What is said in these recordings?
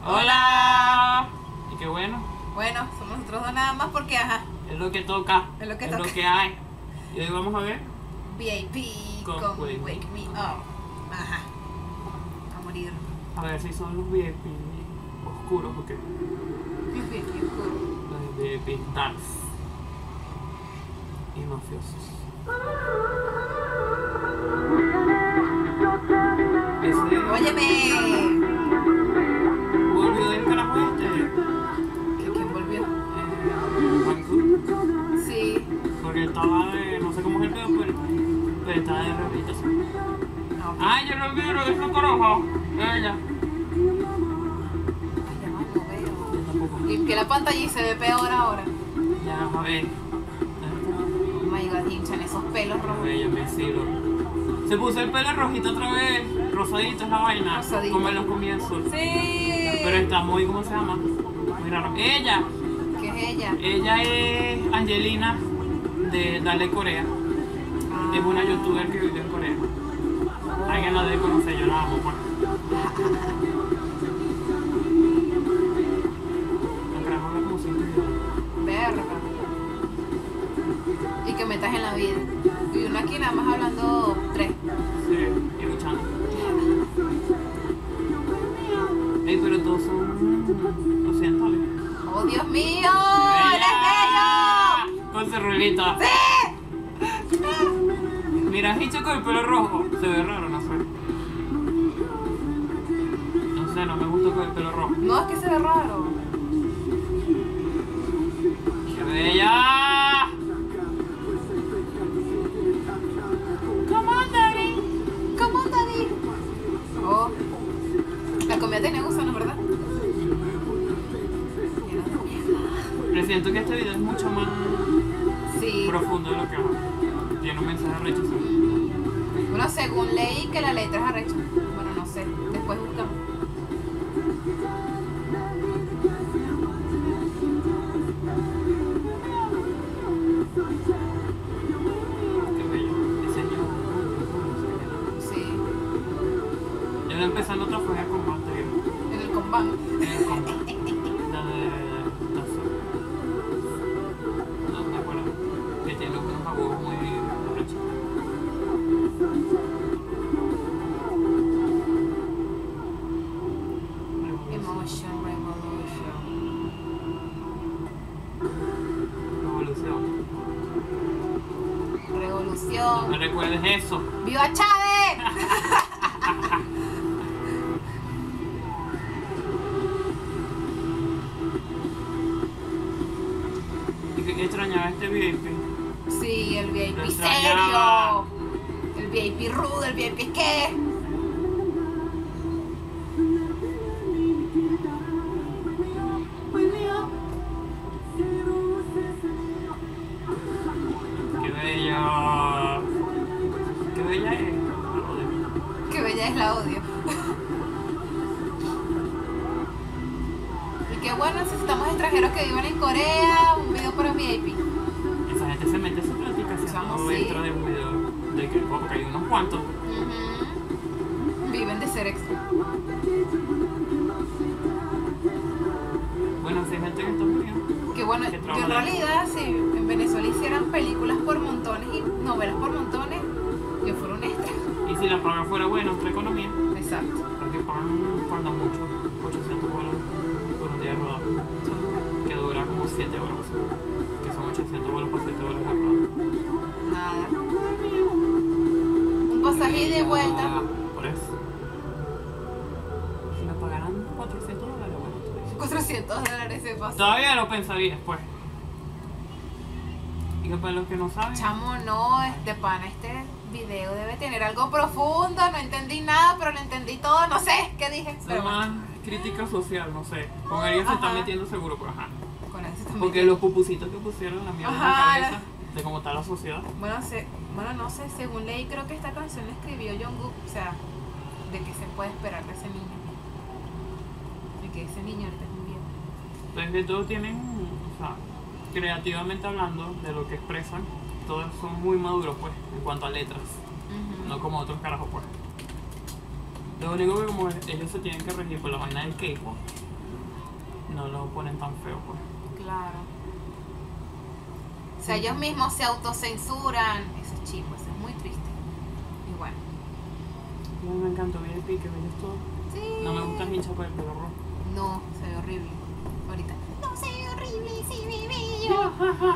Hola. Y qué bueno. Bueno, somos nosotros dos nada más porque ajá. Es lo que toca. Es lo que es toca. lo que hay. Y hoy vamos a ver VIP Con con Wake Wake Me Up. Ajá. A morir. a ver si son los VIP oscuros o qué. VIP oscuro. Los VIP darks y mafiosos. Ese Óyeme. volvió del carajo este. ¿Quién volvió? Juan. Sí. Porque estaba de, no sé cómo es el pedo, pero estaba de rehabilitación. No. Ay, yo lo quiero, es un corojo. Ella. Ay, ya no lo veo. Yo tampoco. Limpié la pantalla y se ve peor ahora. Ya, a ver. Oh my god, hinchan esos pelos A rojos. ver, yo me sirvo. Se puso el pelo rojito otra vez. Rosadito es la vaina. Rosadito. Como en los comienzos. Sí. Pero está muy, ¿cómo se llama? Muy raro. Ella. ¿Qué es ella? Ella es Angelina de Dale Corea. Ah. Es una youtuber que vive en Corea. Alguien la debe conocer, yo la amo, pues. La carajo habla como 5 idiomas. Verga. Y que metas en la vida. Y uno aquí nada más hablando 3. Sí, y luchando. Ey, pero todos son occidentales. ¡Oh, Dios mío! ¡Eres bello! Con ese ruedito. ¡Sí! Mira, Hicho con el pelo rojo. Se ve raro, no sé. No sé, no me gusta con el pelo rojo. No, es que se ve raro. ¡Qué bella! Come on, daddy. Come on, daddy. Oh. La comida tenía gusano, ¿verdad? Presiento que este video es mucho más Sí. profundo de lo que tiene un mensaje rechazo. Bueno, según leí que la letra es arrecha. Bueno, no sé. Después buscamos. Qué bello. Diseño. Sí. Yo voy empezando otra fue con combate. En el combán. La de azul. No me acuerdo. Que tiene unos agudos muy arrechos. Emotion Revolution. Revolución. No Revolución. me recuerdes eso. ¡Viva Chávez! Y que extrañaba este VIP. Sí, el Lo VIP extrañaba. serio. El VIP rudo, el VIP qué. Qué bella. Qué bella es. Qué bella es la odio. Y qué bueno necesitamos extranjeros que vivan en Corea. Un video para VIP. Esa gente se mete su plática Chamo, haciendo sí. dentro de un video de que porque hay unos cuantos. Ujú. Viven de ser extra. Bueno, si hay gente en Estados Unidos. Que bueno, Que que en trabajan. realidad si en Venezuela hicieran películas por montones y novelas por montones, yo fuera un extra. Y si la paga fuera buena, otra economía. Exacto. Porque pagan mucho. 800 bolas por un día de rodaje. Que dura como 7 horas. Que son 800 bolas por 7 horas de rodaje. Nada. Un pasaje ida y de vuelta. Por eso. Si me pagaran 400 dólares, bueno, tú dices. $400 se pasa. Todavía lo pensaría después. Y que para los que no saben, Chamo, no, este pana, este video debe tener algo profundo. No entendí nada, pero lo entendí todo. No sé qué dije. es Pero más crítica social, no sé. Con ella se está Ajá. metiendo seguro, pero ajá. con eso también. Porque los pupusitos que pusieron la mierda en la Ajá, cabeza de cómo está la sociedad. Bueno, no sé, según leí, creo que esta canción la escribió Jungkook. O sea, de qué se puede esperar de ese niño. De que ese niño ahorita es un viejo. Entonces que todos tienen, o sea, creativamente hablando de lo que expresan, todos son muy maduros pues, en cuanto a letras. Ujú. No como otros carajos pues. Lo único que como ellos se tienen que regir por la vaina del K-pop, no lo ponen tan feo, pues. Claro. O sea, ellos mismos se autocensuran. Eso es chivo, eso es muy triste. Y bueno. A mí me encantó ver el pique, ¿ves todo? Sí. No me gusta hincha por el pelo rojo. No, se ve horrible. Ahorita. No se ve horrible, se ve bello.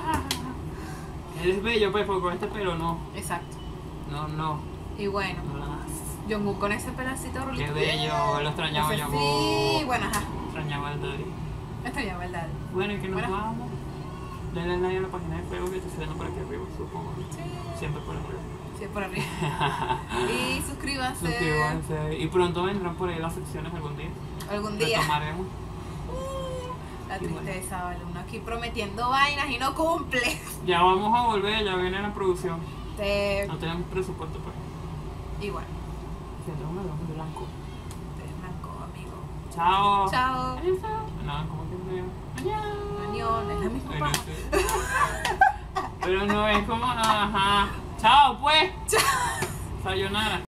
Eres bello, pues, porque con este pelo no. Exacto. No. Y bueno, Jungkook con ese pedacito rulito. Qué bello, lo extrañaba Ese yo. sí, bueno, ajá. Extrañaba el daddy. Extrañaba el daddy. Bueno, y que nos Bueno. vamos. Denle like a la página de Facebook que está saliendo por aquí arriba, supongo. Sí. Siempre por arriba. Sí, por arriba. Y suscríbanse. Suscríbanse. Y pronto vendrán por ahí las secciones algún día. Algún día. Retomaremos. La Y bueno. tristeza, vale. Uno aquí prometiendo vainas y no cumple. Ya vamos a volver, ya viene la producción. Te... No tenemos presupuesto, pues. Y bueno, Siento un melón blanco. te blanco, amigo. Chao. Chao. No, ¿cómo que se llama? Añón, es la misma Ay, no paja. sé. Pero no es como, ajá. Chao, pues. Chao. Sayonara.